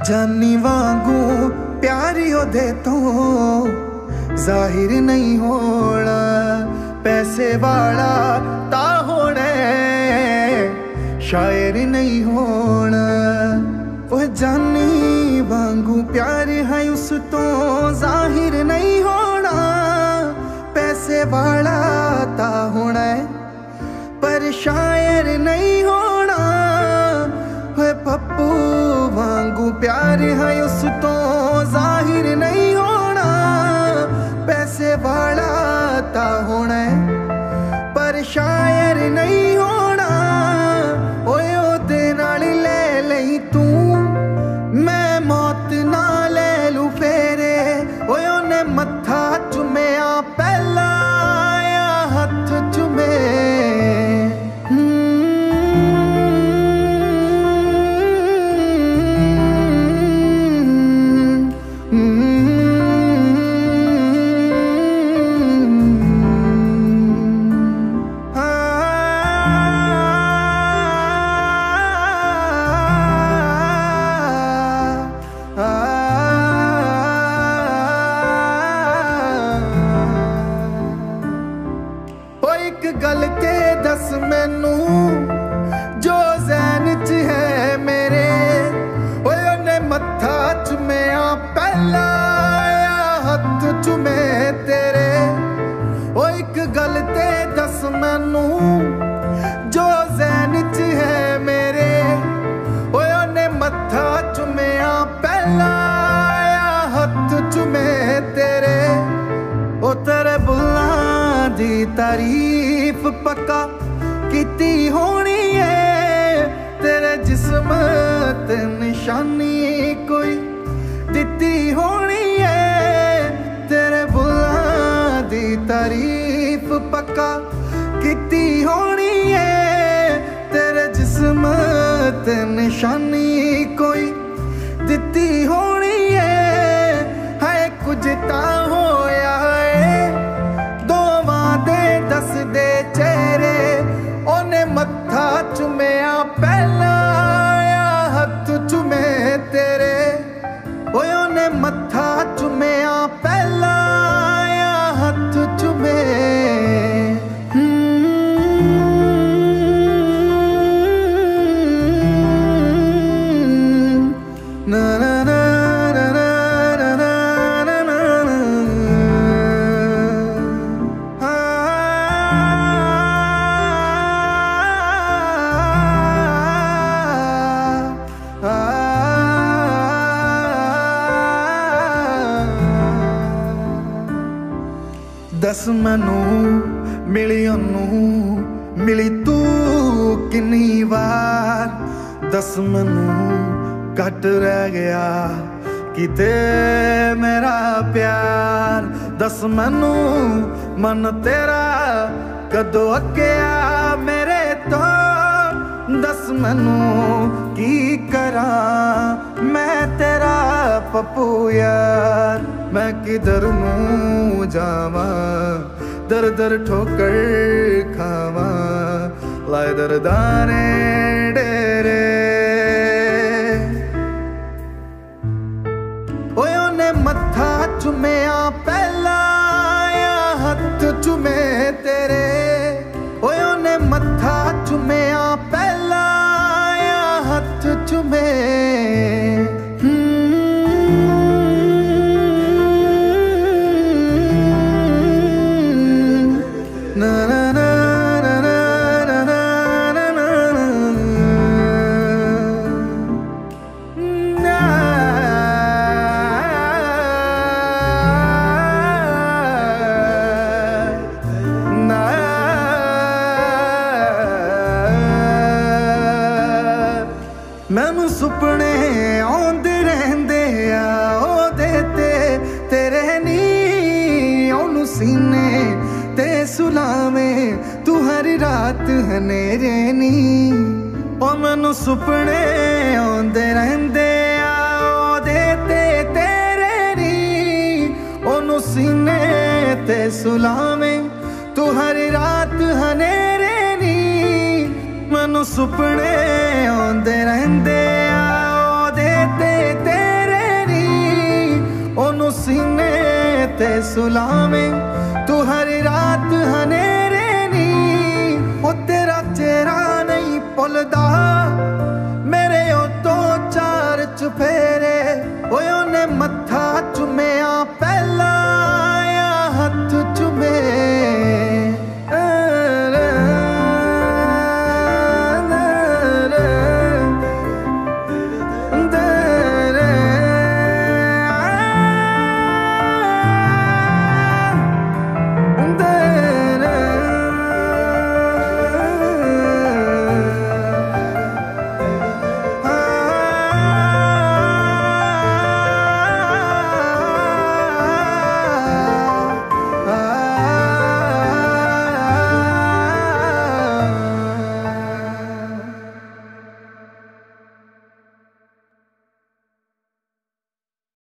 जानी वांगू प्यारी ओदे तो जाहिर नहीं होना, पैसे वाला ता होना शायर नहीं होना। वह जानी वांगू प्यार है उस तो जाहिर नहीं होना, पैसे वाला ता होना पर शायर नहीं होना। वह पप्पू वांगू प्यार है उस तो जाहिर नहीं होना, पैसे वाला ता होना पर शायर नहीं होना। ओए ओदे नाल ले लई तू मैं मौत ना ले लू फेरे। ओए ओने मत्था चुमेया पहला या हथ चुमे। गल के दस मैनू जो ज़हन च है मेरे। ओए ओने मत्था चुमेया पहला या हथ चुमे तेरे। ओ एक गल ते दस मैनू जो ज़हन च है मेरे। ओए ओने मत्था चुमेया पहला या हथ चुमे तेरे। ओ तेरे बुल्लां दी तारीफ पक्का कीती होनी है, तेरे जिस्म ते निशानी कोई दिती होनी है। तेरे बुल्लां दी तारीफ पक्का कीती होनी है, तेरे जिस्म ते निशानी कोई दिती होनी है कुछ ता होया है दस दे चेहरे। ओने मत्था चुमेया पहला या हथ चुमे तेरे। ओए ओने मत्था चुमेया पहला या हथ चुमे। ना ना ना दस मैनू मिली ओनू मिली तू किन्नी बार। दस मैनू घट रह गया किते मेरा प्यार। दस मैनू मन तेरा कदों अग्गया मेरे तो। दस मैनू की करा मैं तेरा पप्पू यार। मैं किधर मुँह जावा दर दर ठोकर खावा लाए दरदाने डेरे। ओए ओने मत्था चुमेया पहला या हथ चुमे तेरे। ओए ओने मत्था चुमेया पहला या हथ चुमे। ना ना ना ना ना ना ना ना ना। मैनू सुपने आउंदे रहंदे आ ओदे ते तेरे नी। ओनू सीने ते सुलावे तू हर रात हनेरे नी। ओ मैनू सुपने आउंदे रहंदे आ ओदे ते तेरे नी। ओनू सीने ते सुलावे तू हर रात हनेरे नी। मैनू सुपने आउंदे रहंदे आ ओदे ते सुलावे